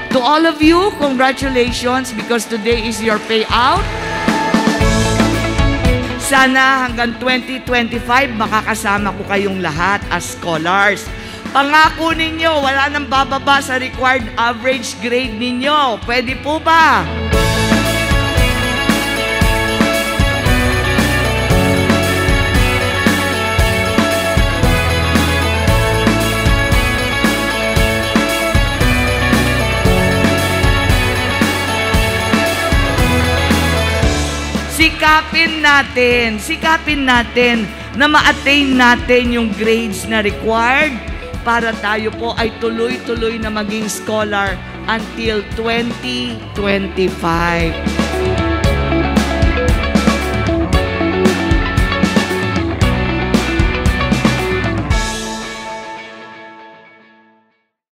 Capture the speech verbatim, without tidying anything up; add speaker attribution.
Speaker 1: To all of you, congratulations because today is your payout. Sana hanggang twenty twenty-five makakasama ko kayong lahat as scholars. Pangako ninyo, wala nang bababa sa required average grade ninyo. Pwede po ba? Sikapin natin, sikapin natin na ma-attain natin yung grades na required para tayo po ay tuloy-tuloy na maging scholar until twenty twenty-five.